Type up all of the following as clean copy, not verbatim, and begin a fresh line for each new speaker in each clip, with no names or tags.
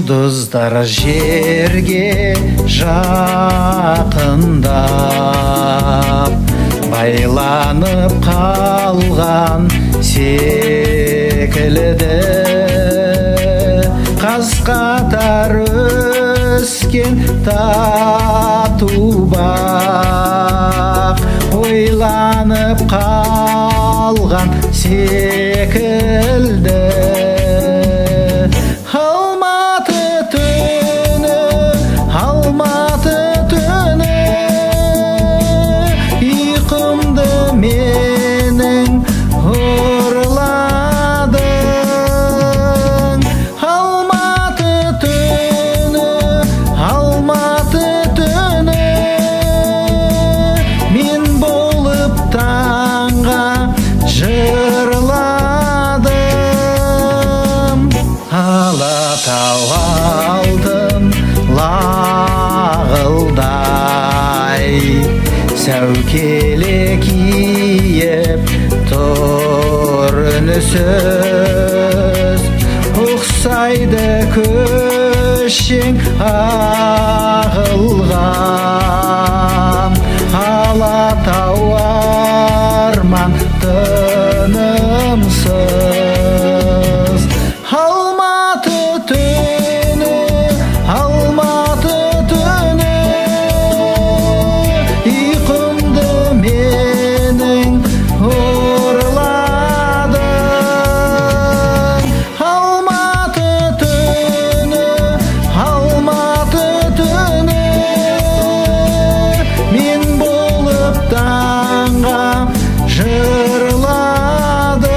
Жұлдыздар жерге жақындап байланып қалған секілді, қаз-қатар өскен тату бақ ойланып қалған секілді.
Алатау алтын лағылдай сәукеле киіп тұр үнсіз, ұқсайды көшең ағылған. Алатау арман тынымсыз, Алматы түні, Алматы түні, ұйқымды менің ұрладың. Алматы түні, Алматы түні, мен болып таңға жырладым.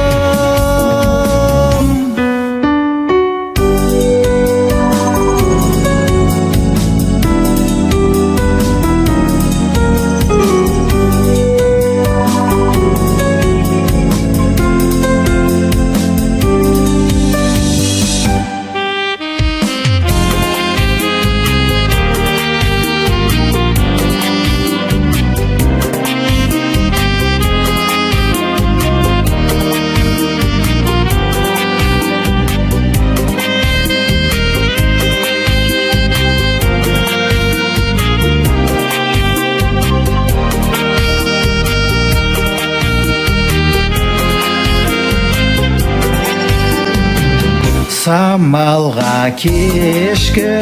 Самалға кешкі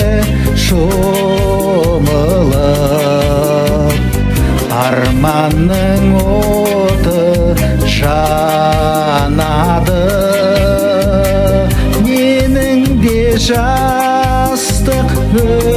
шомылып, арманның оты жанады. Менің де жастық